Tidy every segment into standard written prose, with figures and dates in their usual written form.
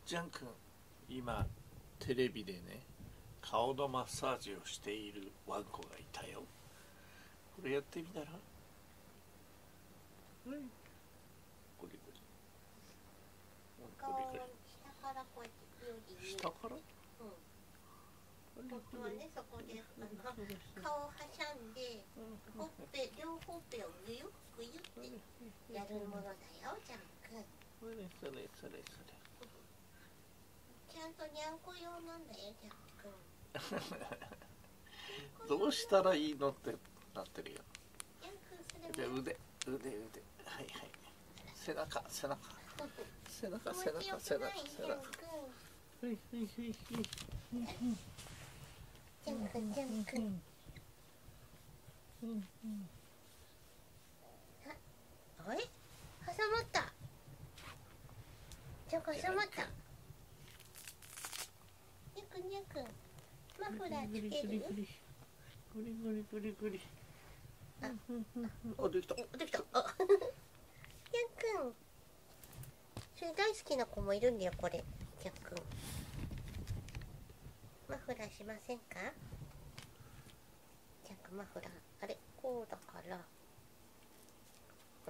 ジャン君、今テレビでね、顔のマッサージをしているワンコがいたよ。これやってみたら。はい、ゴリゴリ顔を下からこうやってくより下から、 本当はね、そこで顔を挟んでほっぺ、両ほっぺをぐゆぐゆってやるものだよ、ジャン君。 それちゃんとにゃんこ用なんだよ、ジャン君。 どうしたらいいのってなってるよ。 ジャン君、そじゃあれも腕、はいはい、背中止めてよくない、ジャン君。ジャン君、ジャン君。あれ、挟まった。ジャン君、挟まった。ジャン君、ジャン君。マフラーつける？ グリ。 あ、 できた。 できた。あ、ジャン君。それ大好きな子もいるんだよ、これ。ジャン君。マフラーしませんか？ジャン君、マフラー。あれ、こうだから。あれ？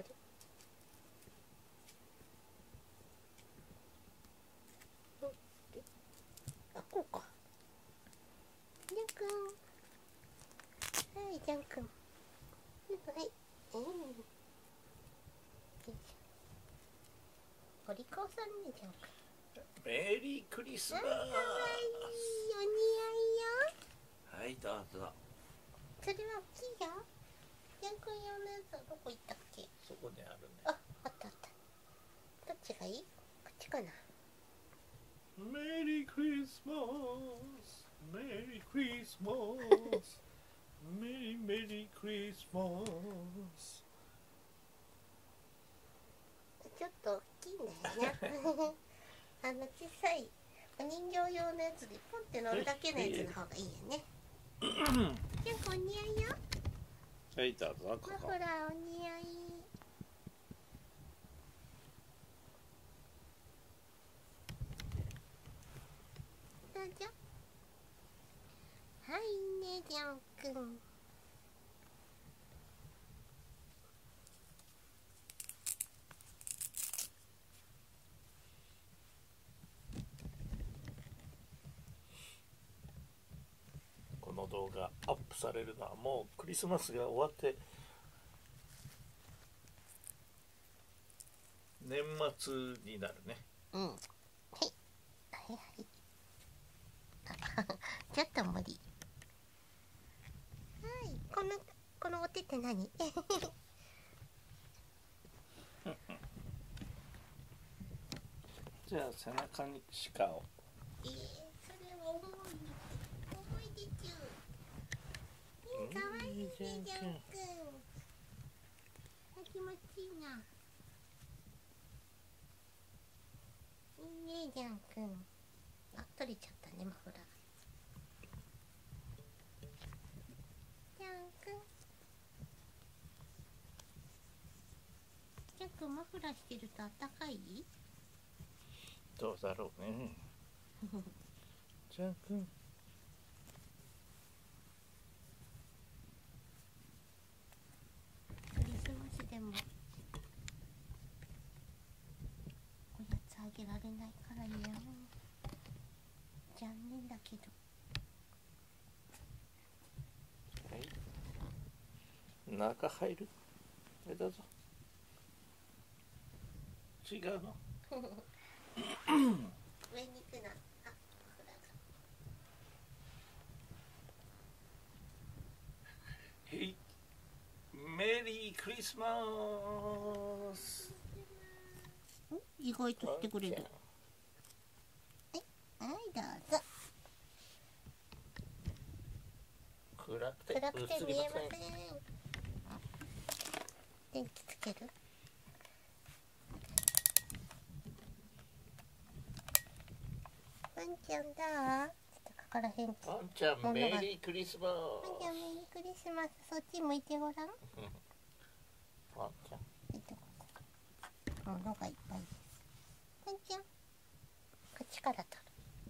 あ、こうか。ジャン君。はい、ジャン君。はい。よいしょ。お利口さんね、ジャン君。 メリークリスマス。 かわいい。お似合いよ。 はい、どうぞ。 それは大きいよ。ジャン君用のやつはどこ行ったっけ？ そこにあるね。 あ、あったあった。どっちがいい？こっちかな。 メリークリスマス。メリークリスマス。メリークリスマス。 ちょっと大きいんだよね。小さいお人形用のやつでポンって乗るだけのやつの方がいいよね。ジャン君、お似合いよ。 はい、どうぞ。ここマフラーお似合い。どうぞ。はいね、ジャン君。 この動画アップされるのはもうクリスマスが終わって年末になるね。 うん。はい。はいはい。ちょっと無理。はい。このお手って何？ じゃあ背中に鹿を。 それは重い。重いでちゅ。かわいいね、ジャン君。気持ちいいな。いいね、ジャン君。あ、取れちゃったね、マフラー。ジャン君。ジャン君、マフラーしてるとあったかい？ どうだろうね。ジャン君。 クリスマスでもおやつあげられないからにゃ。残念だけど。 はい。中入る。はい、どうぞ。違うの。 上に行くな。あ、フラへい。メリークリスマス。 意外としてくれる。はい、はい、どうぞ。 暗くて見えません。電気つける？ワンちゃんだ。ちょっとここら辺。 ワンちゃんメリークリスマス。 ワンちゃんメリークリスマス。そっち向いてごらん。 ワンちゃん。 物がいっぱいです。ワンちゃん。こっちちから取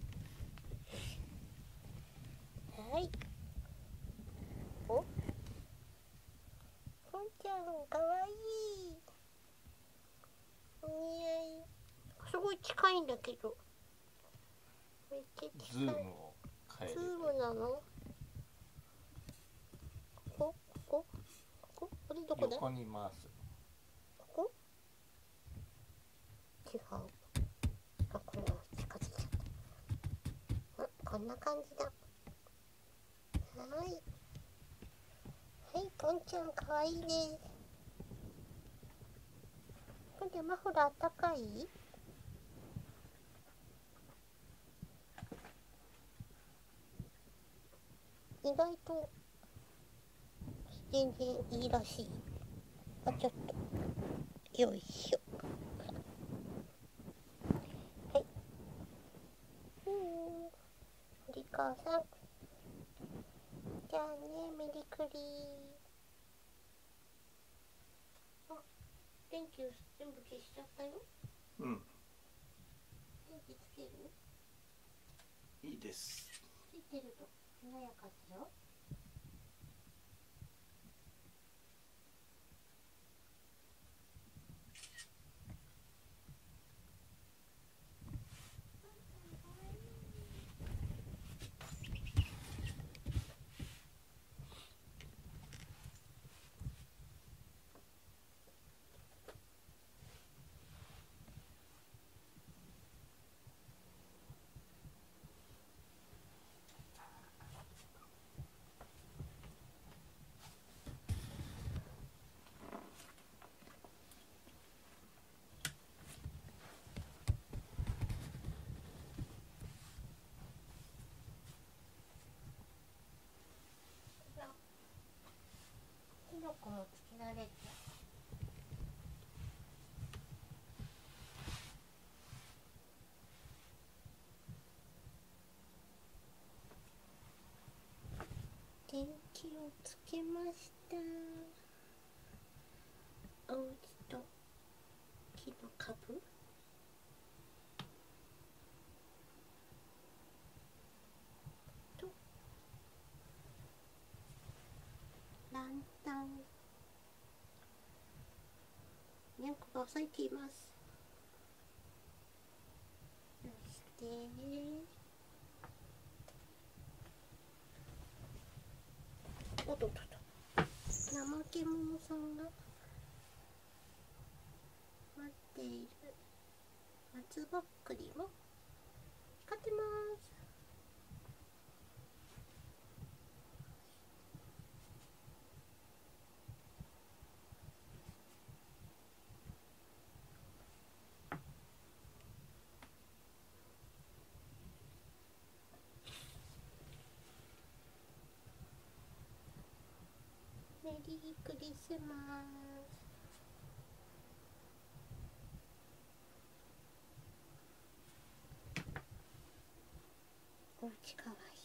る。はい。お、ぽんちゃんかわいい。お似合い。すごい近いんだけど。めっちゃ近い。 ズームを変える。 ズームなの？こここれどこだ？ 横に回す。 ここ？違う。あ、これは近づいちゃった。あ、こんな感じだ。はい。はい、ぽんちゃんかわいいです。これでマフラーあったかい？意外と全然いいらしい。あ、ちょっとよいしょ。はい。堀川さん、じゃあね、メリクリ。あ、電気全部消しちゃったよ。 うん。 電気つける？ いいです。 ついてると華やかだよ。キノコもつけられて。電気をつけました。おうちと木の株とランタン。にゃんこが咲いています。そしておっとっとっと、怠け者さんが待っている。松ぼっくりも光ってます。メリークリスマス。おうちかわいい。